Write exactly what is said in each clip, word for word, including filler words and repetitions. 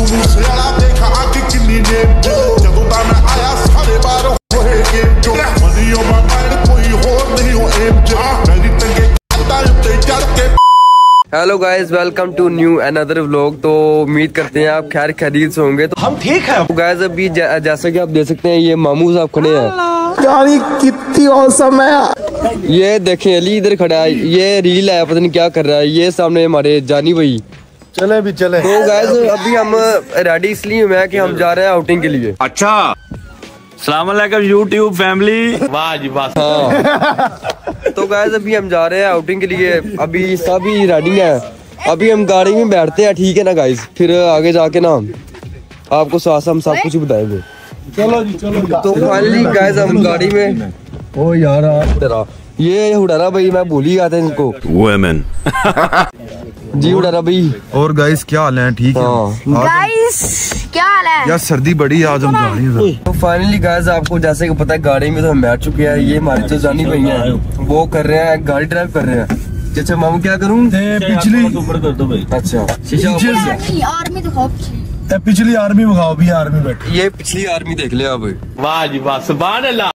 Hello guys, welcome to new another vlog. तो उम्मीद करते हैं आप खैर खैरियत से होंगे। तो हम ठीक है गाइस, अभी जैसा कि आप देख सकते हैं ये मामू साहब खड़े हैं। यानी कितनी औसम है। ये देखें अली इधर खड़ा है, ये रील है, पता नहीं क्या कर रहा है। ये सामने हमारे जानी भाई, चले भी चले। तो गाइस अभी हम रेडी इसलिए हुए हैं कि हम जा रहे हैं आउटिंग के लिए। अच्छा, सलाम अलैकुम यूट्यूब फैमिली। वाह जी वाह। हाँ। तो गाइस अभी हम जा रहे हैं आउटिंग के लिए, अभी सभी रेडी हैं। अभी हम गाड़ी में बैठते हैं, ठीक है ना गाइस, फिर आगे जाके ना आपको साथ हम सब कुछ बताएंगे। चलो जी चलो। तो फाइनली गाइस हम गाड़ी में, ओ यार ये उड़ारा भाई, मैं भूल ही गया था इनको। वुमेन जी उड़ारा भाई। और गाइस क्या हाल है? ठीक है गाइस, क्या हाल है? यार सर्दी बड़ी आज हम जा रहे हैं। तो फाइनली गाइस आपको जैसे कि पता है गाड़ी में तो हम बैठ चुके हैं। ये हमारे जो जानी भाई हैं वो कर रहे हैं, गाड़ी ड्राइव कर रहे हैं। अच्छा मामू क्या करूँ? पिछली ऊपर कर दो भाई। अच्छा शीशा आर्मी दिखाओ, पिछली आर्मी दिखाओ भी, आर्मी बैठी। ये पिछली आर्मी देख लिया अब। वाह जी वाह, सुभान अल्लाह।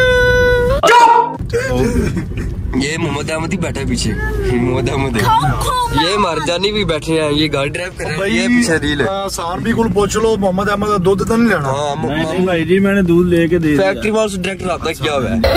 ये मोहम्मद अहमद ही बैठा है पीछे। मोहम्मद अहमद ये मरजानी भी बैठे हैं, ये गाड़ी ड्राइव कर रहे हैं। ये पीछे रील है। सारबी को पूछ लो, मोहम्मद अहमद का दूध तो नहीं लेना। हाँ नहीं भाई जी, मैंने दूध लेके दे दिया। फैक्ट्री वालों से डायरेक्ट रब्ता किया हुआ है।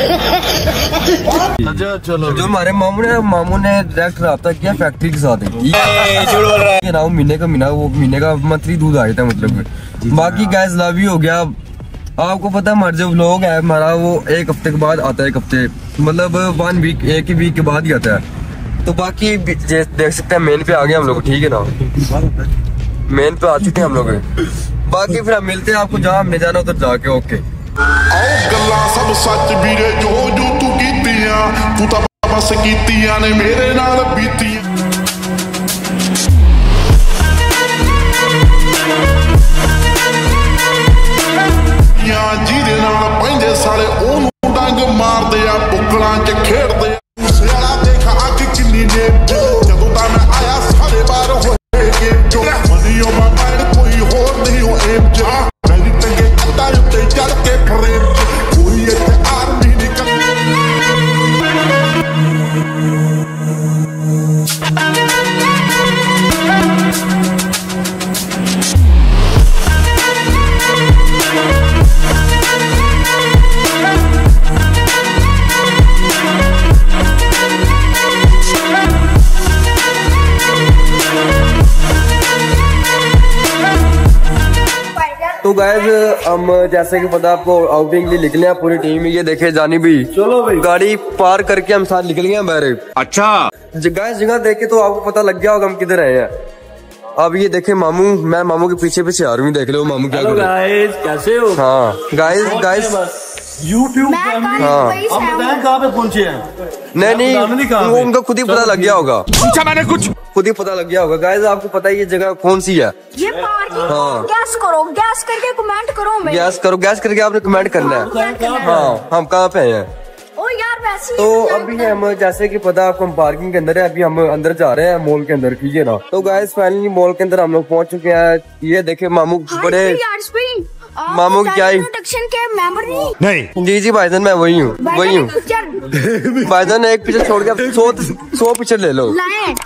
अच्छा चलो। जो हमारे मामू ने मामू ने डायरेक्ट रब्ता किया फैक्ट्री के साथ। ना महीने का महीना वो महीने का मंथली दूध आया था मतलब। बाकी गैस लाभी हो गया। आपको पता है हमारे जो व्लॉग है हमारा वो एक हफ्ते के बाद आता है, एक हफ्ते मतलब वन वीक, एक ही वीक के बाद ही आता है। तो बाकी देख सकते हैं मेन पे आ गए हम लोग, ठीक है ना, मेन पे आ चुके हैं हम लोग। बाकी फिर हम मिलते हैं आपको जहाँ हमने जाना उधर जाके। ओके सब सच भी जो जो तू कीतियां, तू तो बस कीतियां ने मेरे नाल बीतियां। ਜਿਹਦੇ ਨਾਲ ਪੈਂਦੇ ਸਾਲੇ ਉਹਨੂੰ ਡੰਗ ਮਾਰਦੇ ਆ, ਬੁੱਕਲਾਂ 'ਚ ਖੇਡਦੇ ਆ। ਸਿਆਲਾ ਦੇਖ ਅੱਗ ਕਿੰਨੀ ਨੇ, ਜਦੋਂ ਤਾਂ ਮੈਂ ਆਇਆ ਸਾਰੇ ਬਾਹਰ ਹੋਏ ਗੇਮ 'ਚੋਂ। ਮਨੀਓ ਮੈਂ ਮਾਈਂਡ ਕੋਈ ਹੋਰ ਨਹੀਂ ਉਹ ਏਮ 'ਚ, ਮੇਰੀ ਟੰਗੇ ਕੱਟਾਂ ਉੱਤੇ ਚੜ ਕੇ ਫਰੇਮ 'ਚ। ਕੋਈ ਇੱਥੇ ਆਰਮੀ ਨਹੀਂ तो गाइस हम जैसे कि पता आपको आउटिंग के लिए निकले हैं पूरी टीम। ये देखे जानी भी, चलो भाई, गाड़ी पार करके हम साथ निकल गए हैं बाहर। अच्छा, गाइस जगह देख के तो आपको पता लग गया होगा हम किधर आए हैं। अब ये देखे मामू, मैं मामू के पीछे पीछे आ रही हूँ, देख लो मामू क्या कर रहे हैं। कैसे हो? हाँ गाइस गाइस यूट्यूब फैमिली। हाँ हम बताएं कहाँ पे पहुँचे हैं? नहीं नहीं, वो उनको खुद ही पता लग गया होगा। पूछा मैंने कुछ, खुद ही पता लग गया होगा। गाइस आपको पता है ये जगह कौन सी है? ये पार्किंग। हाँ गैस करो, गैस करके कमेंट करो। मैं गैस करो, गैस करके आपने कमेंट करना है। हाँ हम कहाँ पे हैं? ओ यार वैसे तो अभी हम जैसे कि पता आपको हम पार्किंग के अंदर है, अभी हम अंदर जा रहे हैं मॉल के अंदर, ठीक है ना। तो गाइस फाइनली मॉल के अंदर हम लोग पहुंच चुके हैं। ये देखे मामू बड़े, मामू क्या ही प्रोडक्शन के मेंबर नहीं? नहीं जी जी भाईजान मैं वही हूँ वही हूँ भाईजान। एक पिक्चर छोड़ के सौ सौ पिक्चर ले लो।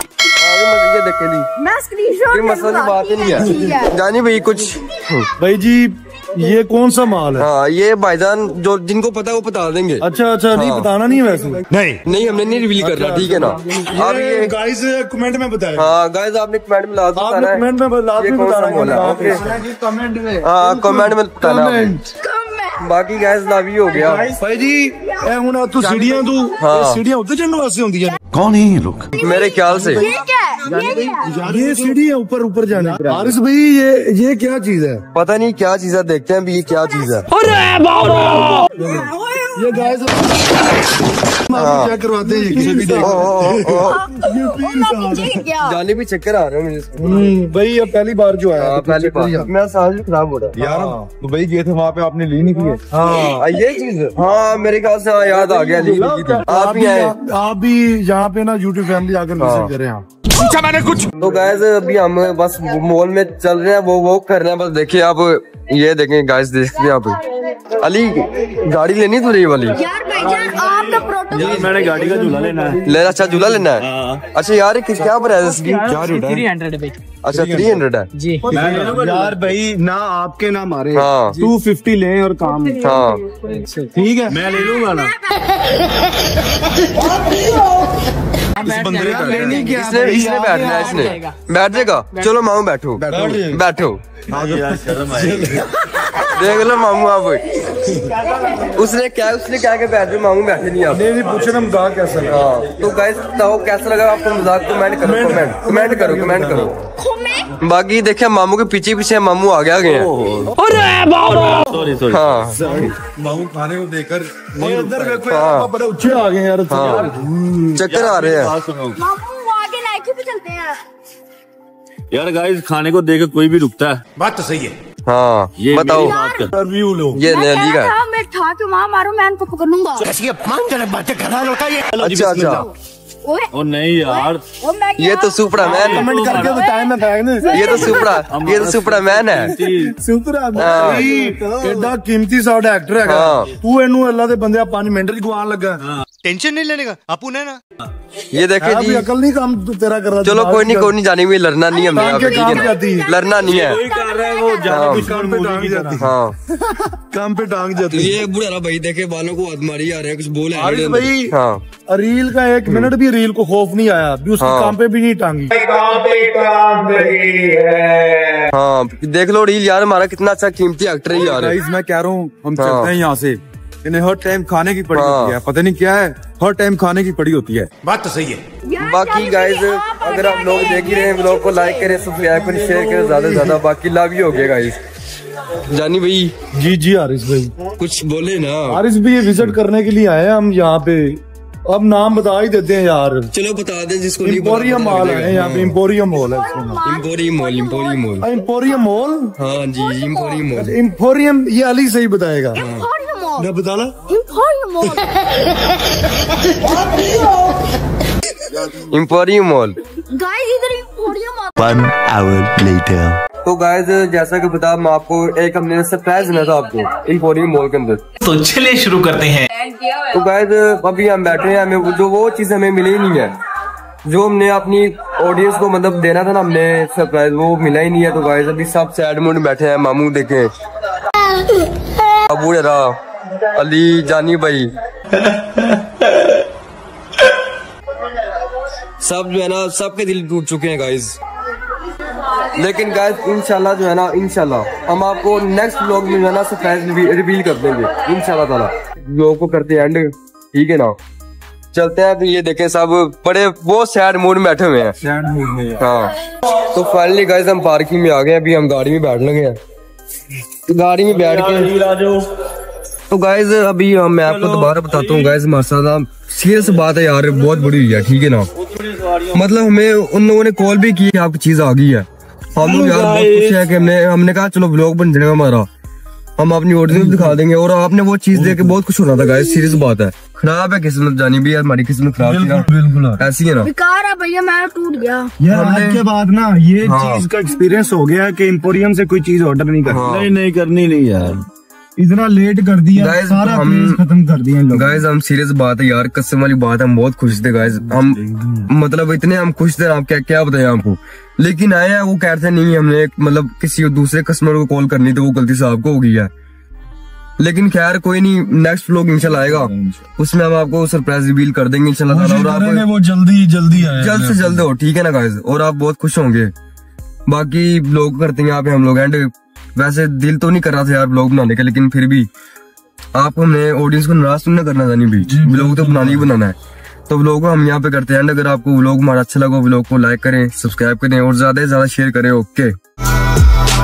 ये देखे नहीं, मैं स्क्रीनशॉट मसले की बात ही नहीं है। जानी भाई कुछ भाई जी ये कौन सा माल है? हाँ ये भाईजान जो जिनको पता है वो बता देंगे। अच्छा अच्छा, नहीं हाँ। बताना नहीं है वैसे। नहीं नहीं हमने नहीं रिवील करना, ठीक है ना। अब ये गाइस कमेंट में बताएं। हाँ गाइस आपने कमेंट में लाजमी बताना है, कमेंट में लाजमी बताना है। ओके कमेंट में, हाँ कमेंट में बताना है। बाकी गैस लाभी हो गया भाई जी। ए हुन तू सीढ़ियां तू हाँ। सीढ़ियां उधर चढ़ने वास्ते होंदी है। कौन है ये लोग? मेरे ख्याल से ये क्या है? ये क्या है? ये सीढ़ी है ऊपर ऊपर जाने। हारिस भाई ये ये क्या चीज है? पता नहीं क्या चीज है, देखते हैं भी ये क्या चीज है। ये गाइस चेक करवाते हैं किसी भी ओ, ओ, ओ, ओ। क्या जाने भी चक्कर आ रहे हैं मुझे। हम्म, भाई ये पहली बार जो आया हाँ, पहली बार मेरा सांस भी खराब हो रहा है यार दुबई गए थे वहाँ पे आपने ली नहीं की है? हाँ ये चीज हाँ मेरे ख्याल से हाँ, याद आ गया ली की थी। आप भी आए आप भी यहाँ पे ना यूट्यूब फैमिली आकर विजिट करें आप। पूछा मैंने कुछ तो गाइस अभी हम बस मॉल में चल रहे हैं वो वॉक कर रहे हैं बस देखिए आप ये देखें गाइस देखिए आप अली गाड़ी लेनी तो रही वाली यार भाईजान आपका प्रोटोकॉल यार मैंने गाड़ी का झूला लेना है। ले अच्छा झूला लेना है। अच्छा यार ये किस क्या प्राइस इसकी क्या रेट है? थ्री हंड्रेड पे अच्छा थ्री हंड्रेड है जी। यार भाई ना आपके ना हमारे हाँ टू फिफ्टी लें और काम हाँ ठीक है। मैं ले लूंगा ना। इसने इसने बैठना है इसने बैठ जाएगा। चलो मामू बैठो बैठो देख लो मामू आप उसने क्या उसने क्या क्या बैठ रहे मामू बैठे नहीं आप नहीं पूछे ना मजाक कैसा लगा। हाँ तो गाइस बताओ कैसा लगा आपको मजाक कमेंट करो कमेंट कमेंट करो कमेंट करो। बाकी देखिए मामू के पीछे पीछे मामू आ गया गए सॉरी सॉरी हाँ मामू खाने को देकर इधर देखो हाँ। यार बड़े ऊंचे आ गए यार। हाँ चक्कर आ रहे हैं। मामू आगे नाइकी पे चलते हैं। यार गाइस खाने को देकर कोई भी रुकता है। बात तो सही है। हाँ ये बताओ मेरी बात कर। रिव्यू लो। ये मैं नैली कह का रहा था, मैं ठा के वहाँ मारू मैं इनको पकड़ लूंगा। अच्छा अच्छा ओए ओ नहीं यार ओ मैं ये तो सुपरा मैन कमेंट करके बताए मैं फेंकने ये तो सुपरा ये तो सुपरा मैन है। सुपर आदमी एडा कीमती साडा एक्टर है हाँ। तू इनू अल्लाह दे बंदे पांच मिनट च गवान लगा। टेंशन नहीं लेने का आपू ने ना ये देखे अभी जी अकल नहीं काम तू तेरा कर रहा। चलो कोई नहीं कोई नहीं जाने में लड़ना नहीं है मेरा काम के ठीक काम है जाती ना है। लड़ना नहीं है वही कर रहा है वो हाँ। जाने काम पे टांग जाती है। हाँ काम पे टांग जाती है। ये बुढ़ा भाई देखे बालों को हाथ मारी आ रहे हैं कुछ बोले आरिफ भाई हाँ रील का एक मिनट भी रील को खौफ नहीं आया भी उसके हाँ। काम पे भी नहीं टांगी। हाँ देख लो रील यार हमारा कितना अच्छा कीमती एक्टर है यार। गाइस मैं कह रहा हूँ हम हाँ। चलते हैं यहाँ से इन्हें हर टाइम खाने की पड़ी हाँ। होती है पता नहीं क्या है हर टाइम खाने की पड़ी होती है। बात तो सही है। यार बाकी जाने गाइज दीजिए, आप अगर आगे आप लोग आगे। देख ही रहे हैं ब्लॉग को लाइक करें सब्सक्राइब करें शेयर करें ज्यादा से ज्यादा बाकी लाभ ही हो गया गाइज। जानी भाई जी जी आरिस भाई कुछ बोले ना आरिस भाई ये विजिट करने के लिए आए हैं हम यहाँ पे। अब नाम बता ही देते हैं यार। चलो बता दें जिसको नहीं इम्पोरियम मॉल है यहाँ पे। इम्पोरियम मॉल है इसका नाम। Emporium mall emporium mall emporium mall हाँ जी इम्पोरियम मॉल इम्पोरियम ये अली सही बताएगा। इम्पोरियम मॉल मैं बताना emporium mall emporium mall. Guys इधर emporium mall. One hour later तो गाइज जैसा कि बता मैं आपको एक हमने सरप्राइज देना था आपको इम्पोरियम मॉल के अंदर। तो चलिए शुरू करते हैं। तो गाइज अभी हम बैठे हैं हमें जो वो चीज हमें मिली ही नहीं है जो हमने अपनी ऑडियंस को मतलब देना था ना हमने सरप्राइज वो मिला ही नहीं है। तो गाइज अभी सब सैड मूड में बैठे हैं मामू देखे अबू रहा अली जानी भाई सब जो है ना सबके दिल टूट चुके हैं गाइज। लेकिन गाइस इंशाल्लाह जो है ना इंशाल्लाह हम आपको नेक्स्ट व्लॉग में जो है ना सरप्राइज रिवील कर देंगे इंशाल्लाह ताला। व्लॉग को करते हैं एंड ठीक है ना चलते हैं। तो ये देखें सब बड़े बहुत सैड मूड में बैठे हुए हैं सैड मूड में यार। हाँ तो फाइनली गाइस हम पार्किंग में आ गए अभी हम गाड़ी में बैठ लगे हैं। तो गाड़ी में बैठ के तो गाइस अभी हम मैं आपको दोबारा बताता हूँ गाइस हमारे साथ सीरियस बात है यार बहुत बड़ी हुई है ठीक है ना। मतलब हमें उन लोगों ने कॉल भी की आपकी चीज आ गई है हम लोग यार बहुत खुश है कि हमने हमने कहा चलो ब्लॉग बन जाएगा हमारा हम अपनी ऑडियंस को दिखा देंगे और आपने वो चीज देख के बहुत खुश होना था गाइस। सीरियस बात है खराब है किस्मत जानी भी यार हमारी किस्मत खराब थी ना बिल्कुल ऐसी है ना। बेकार है भैया मैं टूट गया यार आज के बाद ना ये हाँ। चीज का एक्सपीरियंस हो गया कि इम्पोरियम से कोई चीज ऑर्डर नहीं करना। नहीं नहीं करनी नहीं यार इतना लेट कर दिया Guys, सारा हम- क्रेज खत्म कर दिया इन लोगों ने। गाइस हम सीरियस बात है यार कसम वाली बात है हम बहुत खुश थे गाइस हम मतलब इतने हम खुश थे आप क्या क्या बताएं आपको। लेकिन आए हैं वो कहते नहीं हमने मतलब किसी दूसरे कस्टमर को कॉल करनी तो वो गलती से आपको हो गई है। लेकिन खैर कोई नहीं नेक्स्ट व्लॉग इंशाल्लाह आएगा उसमें हम आपको सरप्राइज रिवील कर देंगे इंशाल्लाह ताला। और करेंगे आप वो जल्दी जल्दी आए जल्द से जल्द हो ठीक है ना गाइस और आप बहुत खुश होंगे। बाकी ब्लॉग करते हैं यहाँ पे हम लोग एंड वैसे दिल तो नहीं कर रहा था यार ब्लॉग बनाने का लेकिन फिर भी आपको हमने ऑडियंस को नाराज तो नहीं करना था नहीं भी ब्लॉग तो बनाना ही बनाना है। तो व्लॉग को हम यहाँ पे करते हैं एंड अगर आपको व्लॉग हमारा अच्छा लगा व्लॉग को लाइक करें सब्सक्राइब करें और ज्यादा से ज्यादा शेयर करें। ओके।